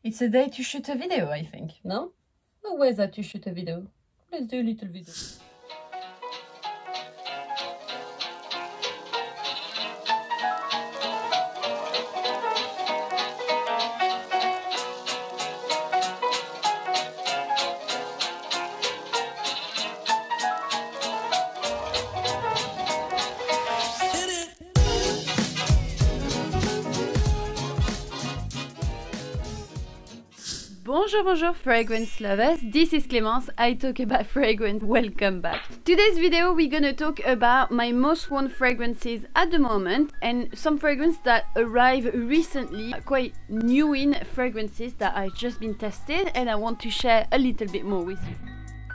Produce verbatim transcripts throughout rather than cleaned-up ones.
It's a day to shoot a video, I think. No? Oh, where's that to shoot a video? Let's do a little video. Bonjour, bonjour fragrance lovers, this is Clémence, I talk about fragrance, welcome back. Today's video we're gonna talk about my most worn fragrances at the moment and some fragrances that arrived recently, quite new in fragrances that I've just been tested and I want to share a little bit more with you.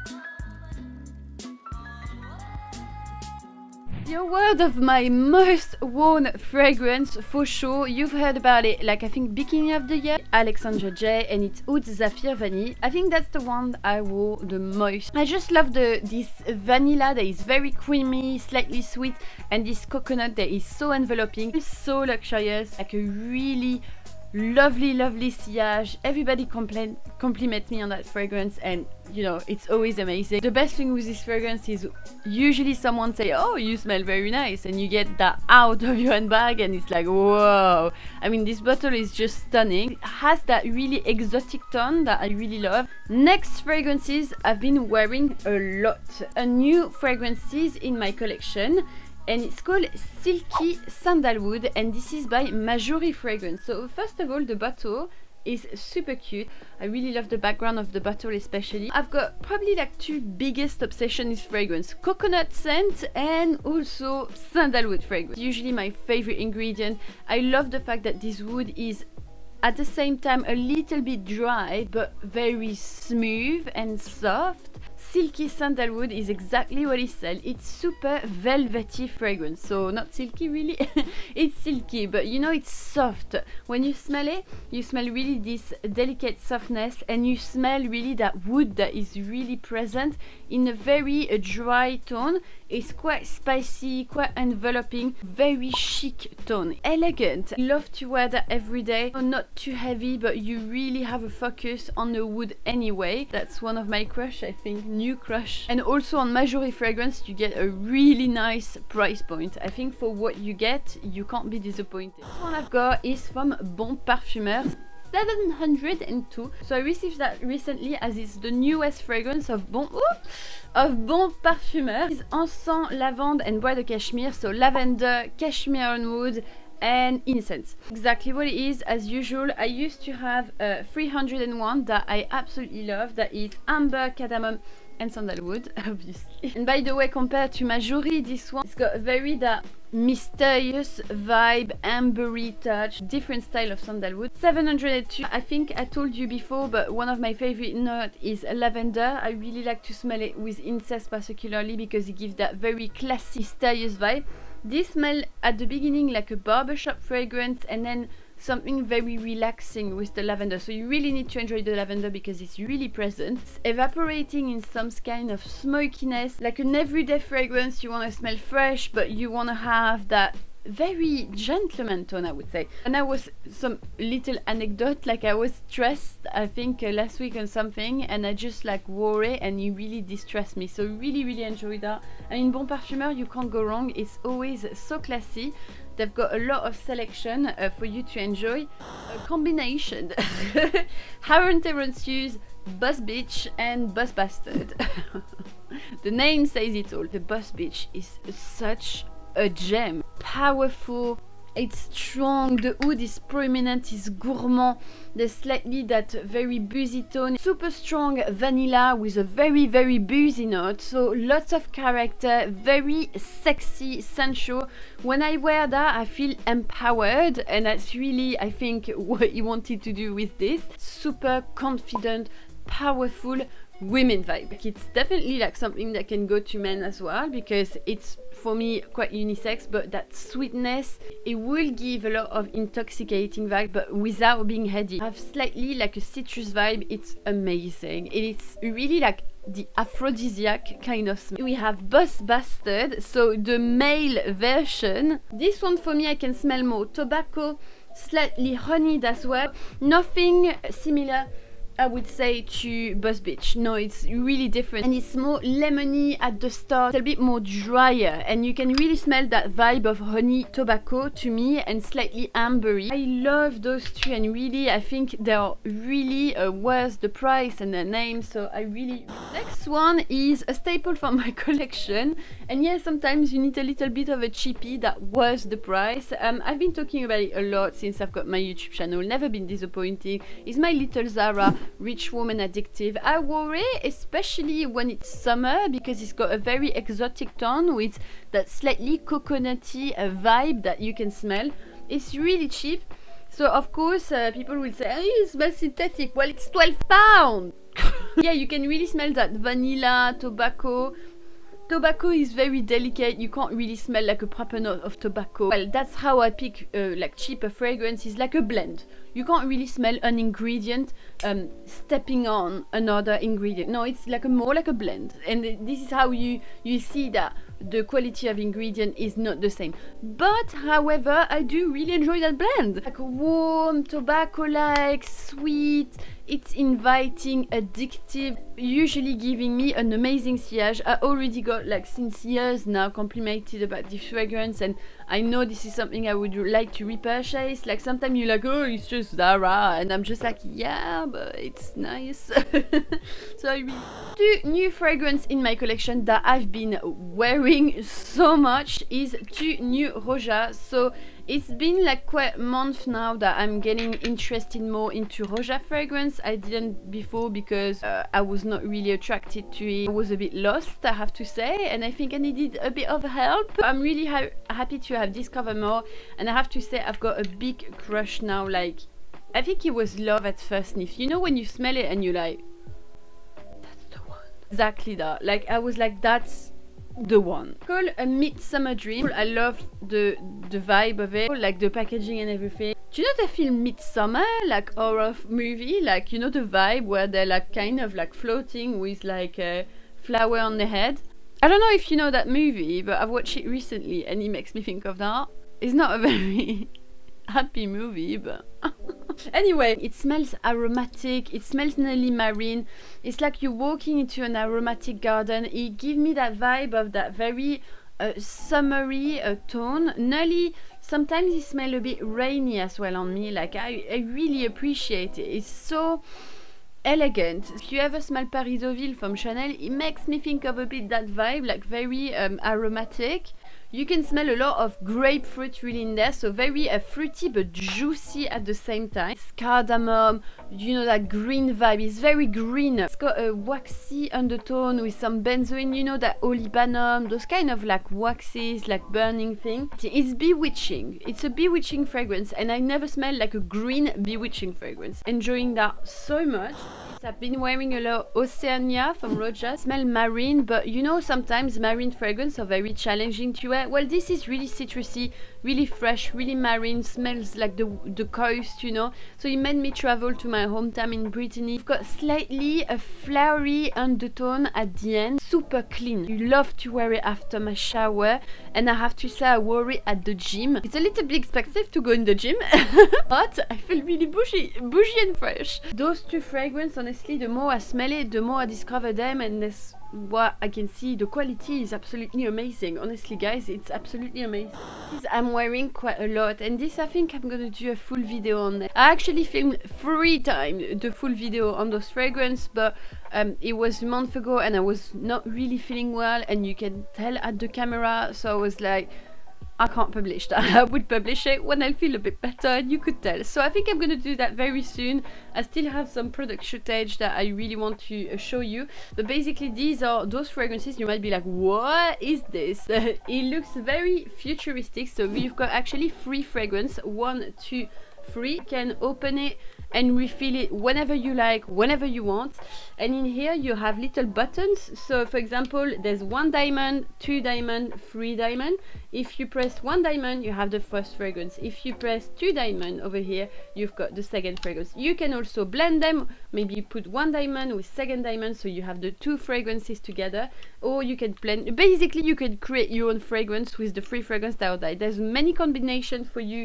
The word of my most worn fragrance, for sure, you've heard about it, like I think beginning of the year, Alexandra J, and it's Oud Zafir Vanille. I think that's the one I wore the most. I just love the this vanilla that is very creamy, slightly sweet, and this coconut that is so enveloping, so luxurious, like a really lovely lovely sillage. Everybody compl compliments me on that fragrance and you know it's always amazing. The best thing with this fragrance is usually someone say, oh, you smell very nice, and you get that out of your handbag and it's like, whoa. I mean, this bottle is just stunning. It has that really exotic tone that I really love. Next fragrances I've been wearing a lot, a new fragrances in my collection, and it's called Silky Sandalwood, and this is by Majori Fragrance. So first of all, the bottle is super cute. I really love the background of the bottle especially. I've got probably like two biggest obsession is fragrance, coconut scent and also sandalwood fragrance. Usually my favorite ingredient. I love the fact that this wood is at the same time a little bit dry but very smooth and soft. Silky Sandalwood is exactly what it says. It's super velvety fragrance, so not silky really. It's silky, but you know it's soft. When you smell it, you smell really this delicate softness, and you smell really that wood that is really present in a very uh, dry tone. It's quite spicy, quite enveloping, very chic tone, elegant. I love to wear that every day. Not too heavy, but you really have a focus on the wood anyway. That's one of my crush, I think, new crush. And also on Majori Fragrance you get a really nice price point. I think for what you get you can't be disappointed. This one I've got is from Bon Parfumeur, seven hundred two. So I received that recently as it's the newest fragrance of Bon Ooh, of Bon Parfumeur. It's Encens, Lavande and Bois de Cashmere, so lavender, cashmere and wood and incense. Exactly what it is. As usual, I used to have a three hundred one that I absolutely love, that is amber, cardamom and sandalwood, obviously. And by the way, compared to Majori, this one, it's got a very that mysterious vibe, ambery touch, different style of sandalwood. seven hundred two, I think I told you before, but one of my favorite notes is lavender. I really like to smell it with incense particularly because it gives that very classy, mysterious vibe. This smells at the beginning like a barbershop fragrance and then something very relaxing with the lavender, so you really need to enjoy the lavender because it's really present. It's evaporating in some kind of smokiness, like an everyday fragrance. You want to smell fresh but you want to have that very gentleman tone, I would say. And I was some little anecdote, like I was stressed I think uh, last week on something and I just like wore it and it really distressed me, so really really enjoy that. And in Bon Parfumeur you can't go wrong. It's always so classy. They've got a lot of selection uh, for you to enjoy. A combination Harry Terence, Boss Bitch and Boss Bastard. The name says it all. The Boss Bitch is such a gem. Powerful, it's strong, the wood is prominent, is gourmand. There's slightly that very boozy tone, super strong vanilla with a very very boozy note, so lots of character, very sexy, sensual. When I wear that I feel empowered, and that's really I think what he wanted to do with this. Super confident, powerful women vibe. It's definitely like something that can go to men as well because it's for me quite unisex, but that sweetness, it will give a lot of intoxicating vibe but without being heady. I have slightly like a citrus vibe. It's amazing. It's really like the aphrodisiac kind of smell. We have Boss Bastard, so the male version. This one for me I can smell more tobacco, slightly honeyed as well. Nothing similar, I would say, to Boss Beach. No, it's really different, and it's more lemony at the start, a bit more drier, and you can really smell that vibe of honey tobacco to me, and slightly ambery. I love those two, and really I think they're really uh, worth the price and the name, so I really... Next one is a staple from my collection, and yeah, sometimes you need a little bit of a cheapie that worth the price. um, I've been talking about it a lot since I've got my YouTube channel, never been disappointing. It's my little Zara Rich Woman Addictive. I wore it especially when it's summer because it's got a very exotic tone with that slightly coconutty uh, vibe that you can smell. It's really cheap, so of course uh, people will say, oh, it smells synthetic. Well, it's twelve pounds. Yeah, you can really smell that vanilla, tobacco. Tobacco is very delicate, you can't really smell like a proper note of tobacco. Well, that's how I pick uh, like cheaper fragrances, like a blend. You can't really smell an ingredient um, stepping on another ingredient. No, it's like a more like a blend, and this is how you you see that the quality of ingredient is not the same. But however, I do really enjoy that blend, like warm, tobacco-like, sweet. It's inviting, addictive, usually giving me an amazing sillage. I already got, like, since years now, complimented about this fragrance, and I know this is something I would like to repurchase. Like, sometimes you're like, oh, it's just Zara, and I'm just like, yeah, but it's nice. So I really... Two new fragrance in my collection that I've been wearing so much is two new Roja. So it's been like quite a month now that I'm getting interested more into Roja fragrance. I didn't before because uh, I was not really attracted to it. I was a bit lost, I have to say, and I think I needed a bit of help. I'm really ha happy to have discovered more, and I have to say I've got a big crush now. Like, I think it was love at first sniff. You know when you smell it and you're like, that's the one. Exactly that. Like, I was like, that's the one. Called A Midsummer Dream. I love the the vibe of it, like the packaging and everything. Do you know the film Midsummer, like horror movie, like, you know, the vibe where they're like kind of like floating with like a flower on their head? I don't know if you know that movie, but I've watched it recently and it makes me think of that. It's not a very happy movie, but anyway, it smells aromatic, it smells nearly marine. It's like you're walking into an aromatic garden. It gives me that vibe of that very uh, summery uh, tone. Nearly, sometimes it smells a bit rainy as well on me. Like, I, I really appreciate it. It's so elegant. If you ever smell Paris Deauville from Chanel, it makes me think of a bit that vibe, like very um, aromatic. You can smell a lot of grapefruit really in there, so very uh, fruity but juicy at the same time. It's cardamom, you know, that green vibe. It's very green. It's got a waxy undertone with some benzoin, you know, that olibanum, those kind of like waxes, like burning thing. It's bewitching. It's a bewitching fragrance, and I never smelled like a green bewitching fragrance. Enjoying that so much. I've been wearing a lot Oceania from Roja. Smell marine, but you know, sometimes marine fragrances are very challenging to wear. Well, this is really citrusy, really fresh, really marine, smells like the, the coast, you know. So it made me travel to my hometown in Brittany. It's got slightly a flowery undertone at the end. Super clean. You love to wear it after my shower, and I have to say I wore it at the gym. It's a little bit expensive to go in the gym, but I feel really bougie, bougie and fresh. Those two fragrances, honestly, the more I smell it, the more I discover them, and that's what I can see. The quality is absolutely amazing. Honestly, guys, it's absolutely amazing. This I'm wearing quite a lot, and this I think I'm gonna do a full video on it. I actually filmed three times the full video on those fragrances, but um, it was a month ago and I was not really feeling well, and you can tell at the camera, so I was like, I can't publish that. I would publish it when I feel a bit better, and you could tell. So I think I'm gonna do that very soon. I still have some product footage that I really want to uh, show you, but basically these are those fragrances. You might be like, what is this? Uh, it looks very futuristic. So we've got actually three fragrances, one, two, three. You can open it and refill it whenever you like, whenever you want. And in here you have little buttons. So for example, there's one diamond, two diamond, three diamond. If you press one diamond, you have the first fragrance. If you press two diamond over here, you've got the second fragrance. You can also blend them. Maybe you put one diamond with second diamond, so you have the two fragrances together. Or you can blend. Basically, you can create your own fragrance with the three fragrances that are there. There's many combinations for you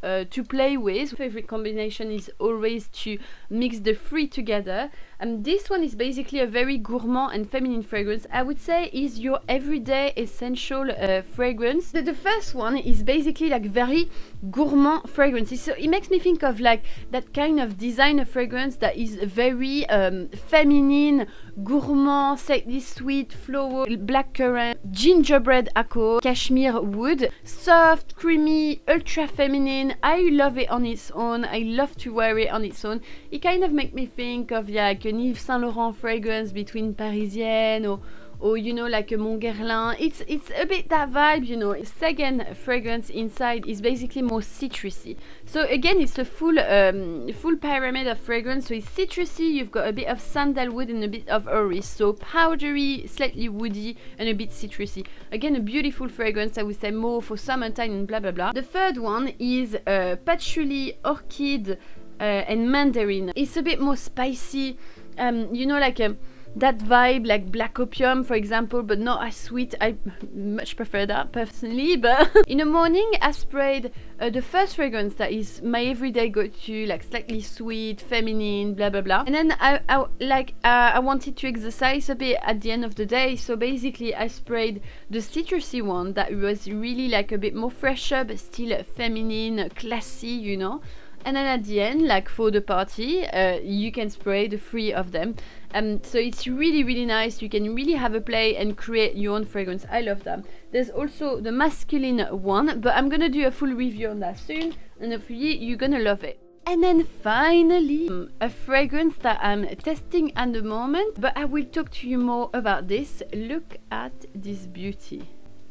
uh, to play with. Favorite combination is always to mix the three together. And this one is basically a very gourmand and feminine fragrance. I would say is your everyday essential uh, fragrance. The, the first one is basically like very gourmand fragrance. So it makes me think of like that kind of designer fragrance that is very um, feminine, gourmand, slightly sweet, floral, blackcurrant, gingerbread accord, cashmere wood, soft, creamy, ultra feminine. I love it on its own. I love to wear it on its own. It kind of makes me think of like an Yves Saint Laurent fragrance between Parisienne or or you know, like a Montguerlain. It's it's a bit that vibe, you know. Second fragrance inside is basically more citrusy. So again, it's a full um, full pyramid of fragrance. So it's citrusy, you've got a bit of sandalwood and a bit of orris. So powdery, slightly woody, and a bit citrusy. Again, a beautiful fragrance, I would say more for summertime and blah blah blah. The third one is uh, patchouli, orchid, uh, and mandarin. It's a bit more spicy, um, you know, like a that vibe like black opium, for example, but not as sweet. I much prefer that personally. But in the morning I sprayed uh, the first fragrance that is my everyday go-to, like slightly sweet, feminine, blah blah blah. And then I, I like uh, I wanted to exercise a bit at the end of the day, so basically I sprayed the citrusy one that was really like a bit more fresher but still feminine, classy, you know. And then at the end, like for the party, uh, you can spray the three of them. Um, so it's really really nice. You can really have a play and create your own fragrance. I love them. There's also the masculine one, but I'm gonna do a full review on that soon, and hopefully you're gonna love it. And then finally, um, a fragrance that I'm testing at the moment, but I will talk to you more about this. Look at this beauty.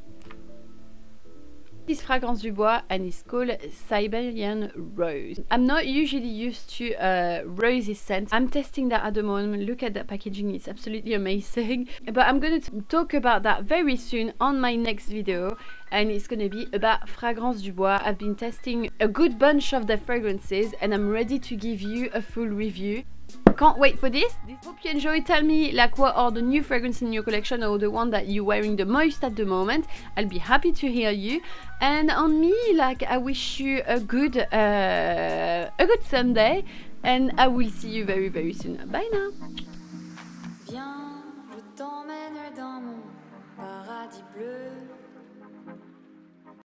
This Fragrance du Bois, and it's called Siberian Rose. I'm not usually used to uh, rosy scents. I'm testing that at the moment. Look at that packaging, it's absolutely amazing. But I'm going to talk about that very soon on my next video, and it's going to be about Fragrance du Bois. I've been testing a good bunch of their fragrances and I'm ready to give you a full review. Can't wait for this. Hope you enjoy. Tell me like what are the new fragrances in your collection or the one that you're wearing the most at the moment. I'll be happy to hear you. And on me, like I wish you a good uh, a good Sunday, and I will see you very very soon. Bye now. Viens, je t'emmène dans mon paradis bleu.